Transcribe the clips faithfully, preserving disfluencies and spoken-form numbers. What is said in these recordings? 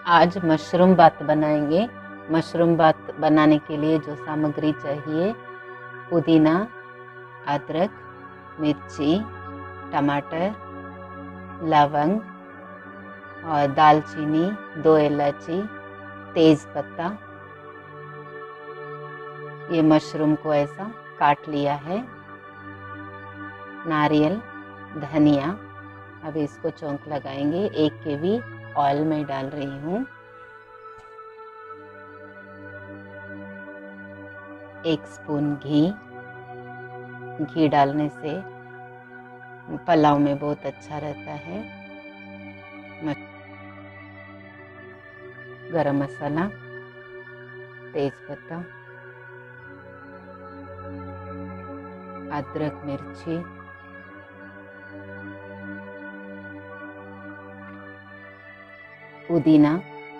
आज मशरूम बात बनाएंगे। मशरूम बात बनाने के लिए जो सामग्री चाहिए, पुदीना, अदरक, मिर्ची, टमाटर, लवंग और दालचीनी, दो इलायची, तेज पत्ता। ये मशरूम को ऐसा काट लिया है। नारियल, धनिया। अभी इसको चौंक लगाएंगे। एक केवी ऑयल में डाल रही हूँ। एक स्पून घी। घी डालने से पुलाव में बहुत अच्छा रहता है। गरम मसाला, तेज पत्ता, अदरक, मिर्ची, पुदीना,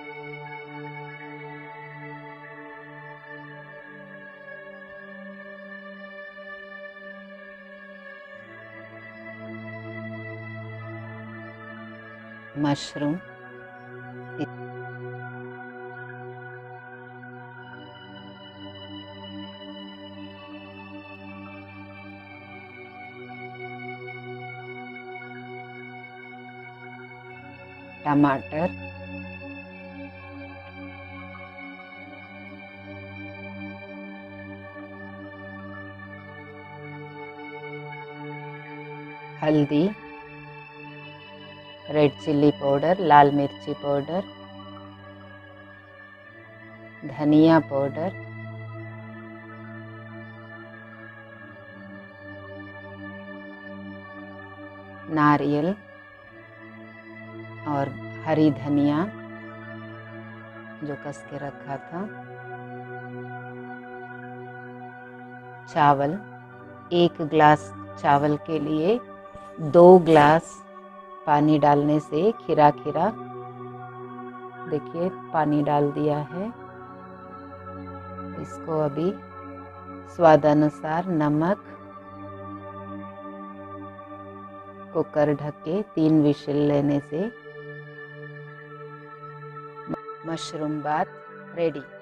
मशरूम, टमाटर, हल्दी, रेड चिल्ली पाउडर, लाल मिर्ची पाउडर, धनिया पाउडर, नारियल और हरी धनिया जो कस के रखा था, चावल। एक गिलास चावल के लिए दो गिलास पानी डालने से खीरा खीरा, देखिए पानी डाल दिया है। इसको अभी स्वादानुसार नमक, कुकर ढक के तीन विशिल लेने से मशरूम बात रेडी।